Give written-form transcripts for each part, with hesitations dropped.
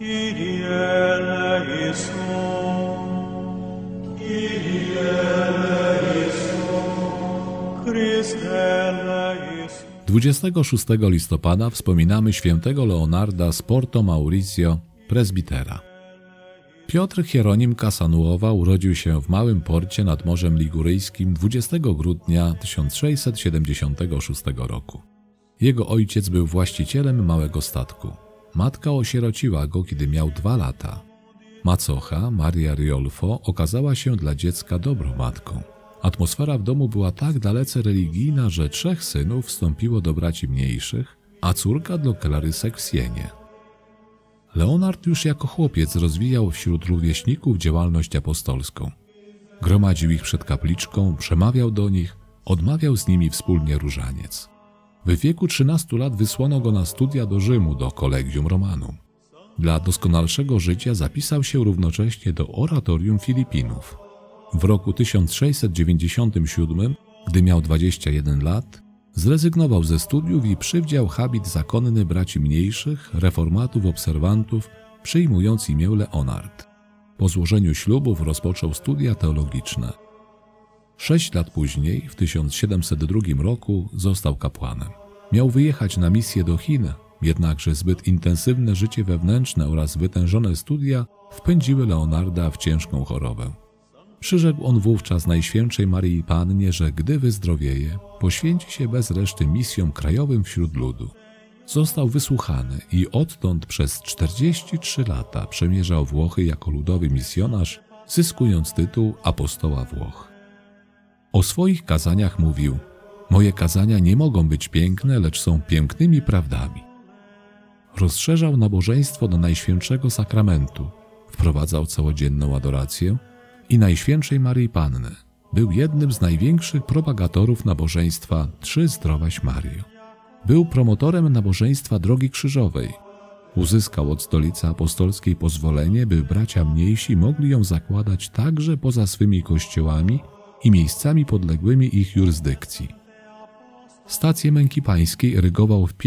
Kyrie eleison, Kyrie eleison, Chryste eleison. 26 listopada wspominamy świętego Leonarda z Porto Maurizio, prezbitera. Piotr Hieronim Casanuova urodził się w małym porcie nad Morzem Liguryjskim 20 grudnia 1676 roku. Jego ojciec był właścicielem małego statku. Matka osierociła go, kiedy miał 2 lata. Macocha, Maria Riolfo, okazała się dla dziecka dobrą matką. Atmosfera w domu była tak dalece religijna, że 3 synów wstąpiło do braci mniejszych, a córka do klarysek w Sienie. Leonard już jako chłopiec rozwijał wśród rówieśników działalność apostolską. Gromadził ich przed kapliczką, przemawiał do nich, odmawiał z nimi wspólnie różaniec. W wieku 13 lat wysłano go na studia do Rzymu, do Collegium Romanum. Dla doskonalszego życia zapisał się równocześnie do oratorium Filipinów. W roku 1697, gdy miał 21 lat, zrezygnował ze studiów i przywdział habit zakonny braci mniejszych, reformatów, obserwantów, przyjmując imię Leonard. Po złożeniu ślubów rozpoczął studia teologiczne. 6 lat później, w 1702 roku, został kapłanem. Miał wyjechać na misję do Chin, jednakże zbyt intensywne życie wewnętrzne oraz wytężone studia wpędziły Leonarda w ciężką chorobę. Przyrzekł on wówczas Najświętszej Maryi Pannie, że gdy wyzdrowieje, poświęci się bez reszty misjom krajowym wśród ludu. Został wysłuchany i odtąd przez 43 lata przemierzał Włochy jako ludowy misjonarz, zyskując tytuł apostoła Włoch. O swoich kazaniach mówił: moje kazania nie mogą być piękne, lecz są pięknymi prawdami. Rozszerzał nabożeństwo do Najświętszego Sakramentu, wprowadzał całodzienną adorację i Najświętszej Maryi Panny. Był jednym z największych propagatorów nabożeństwa Trzy Zdrowaś Maryjo. Był promotorem nabożeństwa Drogi Krzyżowej. Uzyskał od Stolicy Apostolskiej pozwolenie, by bracia mniejsi mogli ją zakładać także poza swymi kościołami i miejscami podległymi ich jurysdykcji. Stację Męki Pańskiej erygował w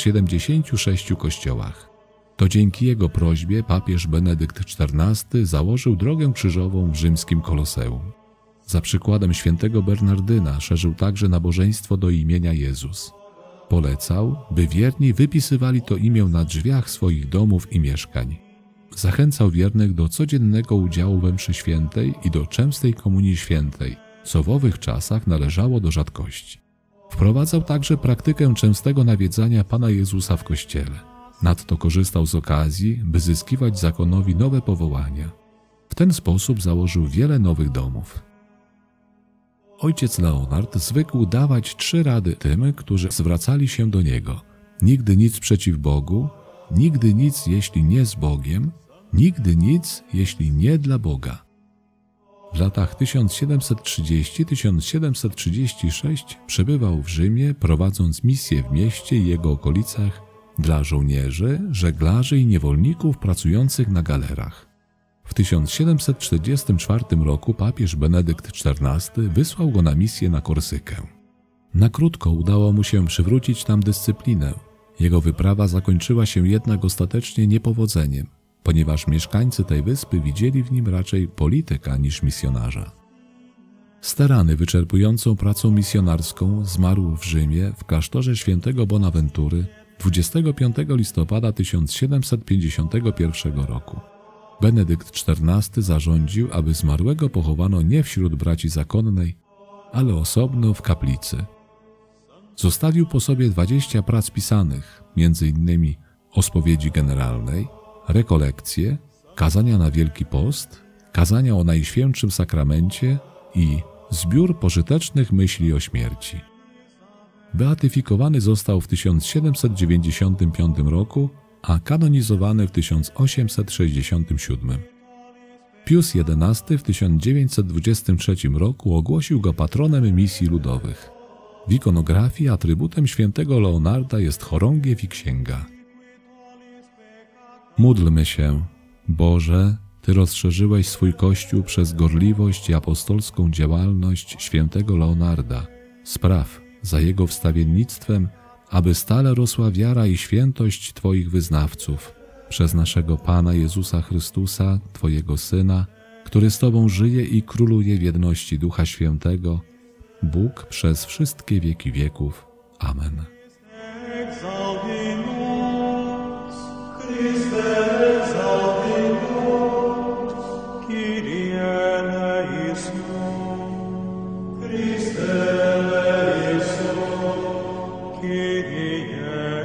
576 kościołach. To dzięki jego prośbie papież Benedykt XIV założył drogę krzyżową w rzymskim Koloseum. Za przykładem świętego Bernardyna szerzył także nabożeństwo do imienia Jezus. Polecał, by wierni wypisywali to imię na drzwiach swoich domów i mieszkań. Zachęcał wiernych do codziennego udziału we mszy świętej i do częstej komunii świętej, co w owych czasach należało do rzadkości. Wprowadzał także praktykę częstego nawiedzania Pana Jezusa w kościele. Nadto korzystał z okazji, by zyskiwać zakonowi nowe powołania. W ten sposób założył wiele nowych domów. Ojciec Leonard zwykł dawać 3 rady tym, którzy zwracali się do niego. Nigdy nic przeciw Bogu, nigdy nic, jeśli nie z Bogiem, nigdy nic, jeśli nie dla Boga. W latach 1730–1736 przebywał w Rzymie, prowadząc misję w mieście i jego okolicach dla żołnierzy, żeglarzy i niewolników pracujących na galerach. W 1744 roku papież Benedykt XIV wysłał go na misję na Korsykę. Na krótko udało mu się przywrócić tam dyscyplinę. Jego wyprawa zakończyła się jednak ostatecznie niepowodzeniem, ponieważ mieszkańcy tej wyspy widzieli w nim raczej polityka niż misjonarza. Starany wyczerpującą pracą misjonarską zmarł w Rzymie w klasztorze świętego Bonaventury 25 listopada 1751 roku. Benedykt XIV zarządził, aby zmarłego pochowano nie wśród braci zakonnej, ale osobno w kaplicy. Zostawił po sobie 20 prac pisanych, m.in. o spowiedzi generalnej, rekolekcje, kazania na Wielki Post, kazania o Najświętszym Sakramencie i zbiór pożytecznych myśli o śmierci. Beatyfikowany został w 1795 roku, a kanonizowany w 1867. Pius XI w 1923 roku ogłosił go patronem misji ludowych. W ikonografii atrybutem świętego Leonarda jest chorągiew i księga. Módlmy się. Boże, Ty rozszerzyłeś swój Kościół przez gorliwość i apostolską działalność świętego Leonarda. Spraw za jego wstawiennictwem, aby stale rosła wiara i świętość Twoich wyznawców. Przez naszego Pana Jezusa Chrystusa, Twojego Syna, który z Tobą żyje i króluje w jedności Ducha Świętego, Bóg przez wszystkie wieki wieków. Amen. Exaltimus, Christe exaltimus, Kyrie eleison, Christe eleison, Kyrie